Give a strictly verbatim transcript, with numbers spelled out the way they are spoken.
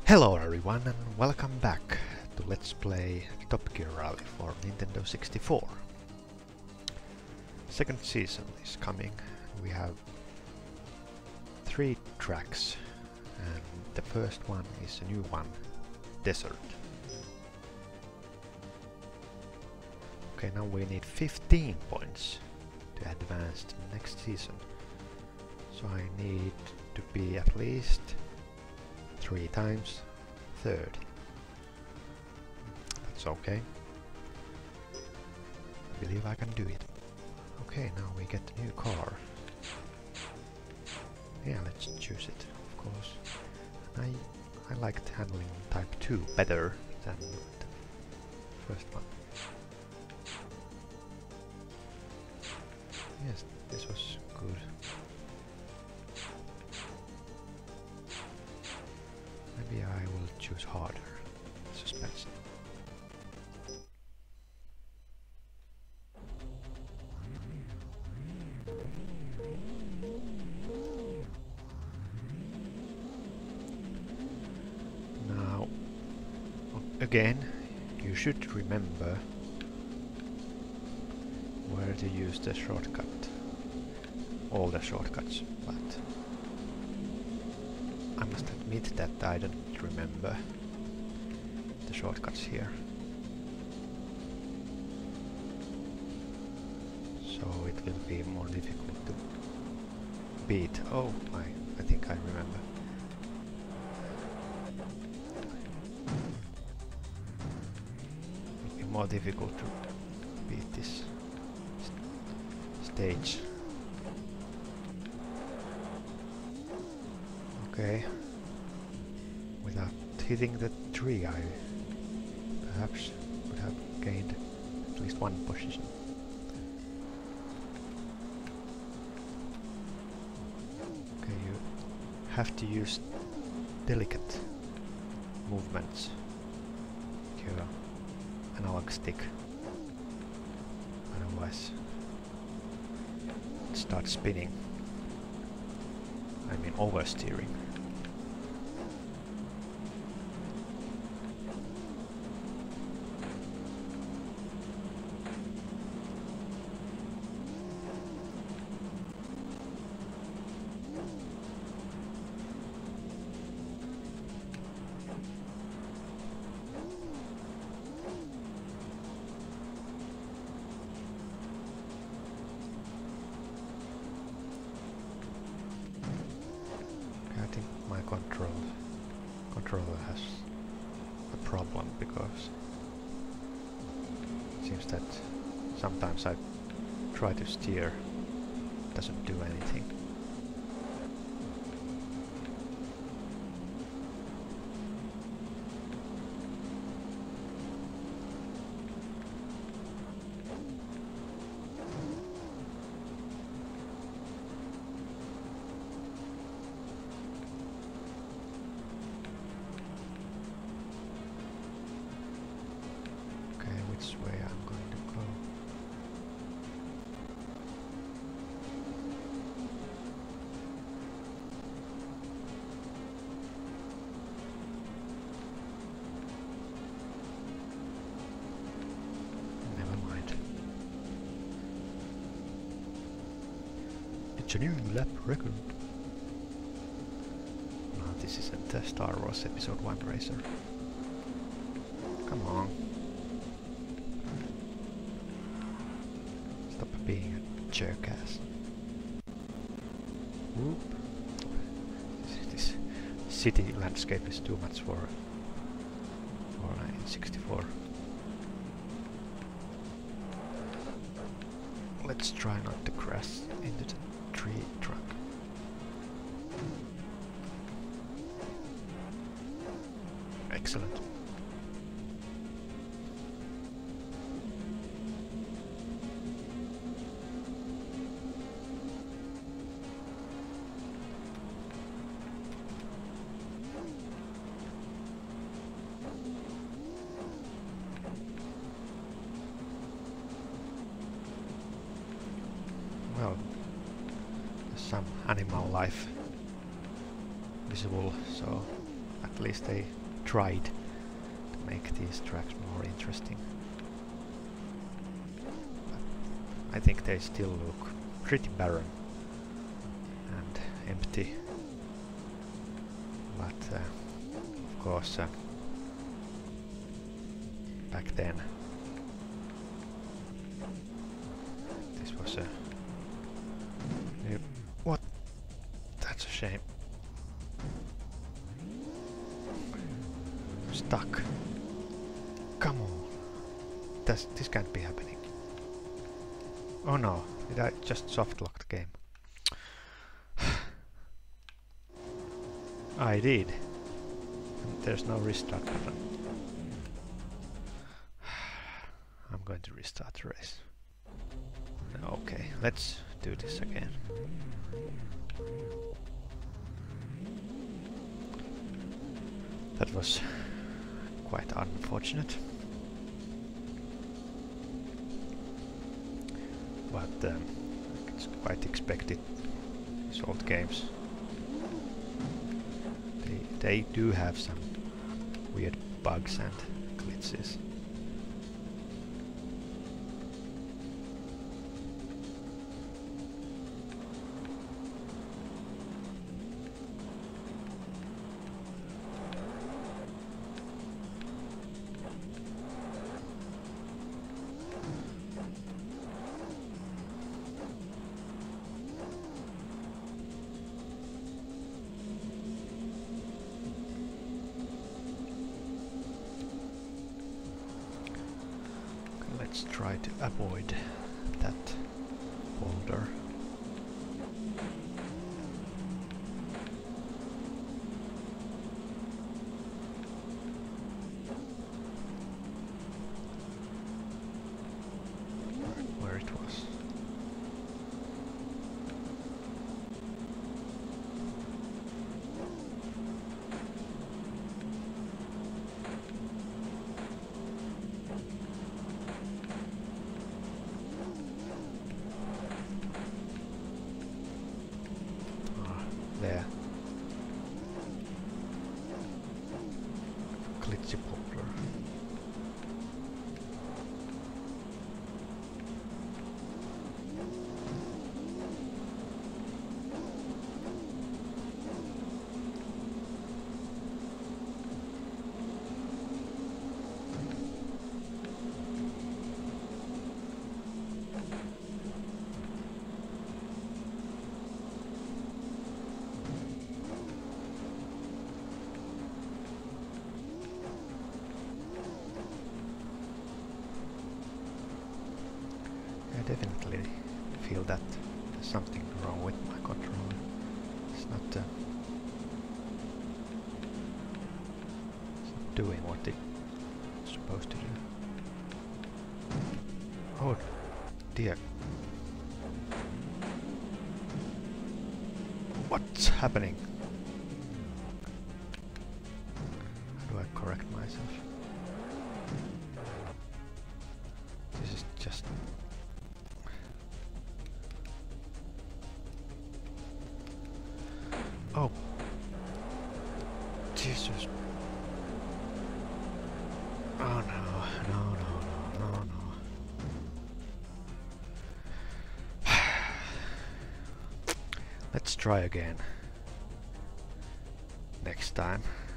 Hello everyone and welcome back to Let's Play Top Gear Rally for Nintendo sixty-four. Second season is coming. We have three tracks and the first one is a new one, Desert. Okay, now we need fifteen points to advance to the next season. So I need to be at least three times third. That's okay. I believe I can do it. Okay, now we get a new car. Yeah, let's choose it, of course. I I liked handling Type two better than the first one. Yes, this was good. Maybe I will choose harder. Suspense. Now, again, you should remember where to use the shortcut. All the shortcuts, but I must admit that I don't remember the shortcuts here. So it will be more difficult to beat. Oh, I, I think I remember. It will be more difficult to beat this st stage. Okay, without hitting the tree I perhaps would have gained at least one position. Okay, you have to use delicate movements with your analog stick, otherwise it starts spinning. I mean oversteering. I think my control controller has a problem because it seems that sometimes I try to steer, it doesn't do anything. Which way I'm going to go. Never mind. It's a new lap record. No, this isn't the Star Wars Episode one racer. Come on. Stop being a jerk-ass. Whoop. This, this city landscape is too much for for N sixty-four. Let's try not to crash into the tree trunk. Excellent. Well, there's some animal life visible, so at least they tried to make these tracks more interesting. But I think they still look pretty barren and empty. But uh, of course, uh, back then this was a... Uh, what? That's a shame. Stuck. Come on. This, this can't be happening. Oh no, did I just soft lock the game? I did. There's no restart button. I'm going to restart the race. Okay, let's do this again. That was quite unfortunate. But um, it's quite expected. These old games, they, they do have some weird bugs and glitches. Let's try to avoid that boulder. Where, where it was. There. Glitchy boulder. I definitely feel that there's something wrong with my controller. It's not, uh, it's not doing what it's supposed to do. Oh dear. What's happening? How do I correct myself? This is just... Oh, Jesus. Oh no, no, no, no, no, no. Let's try again. Next time.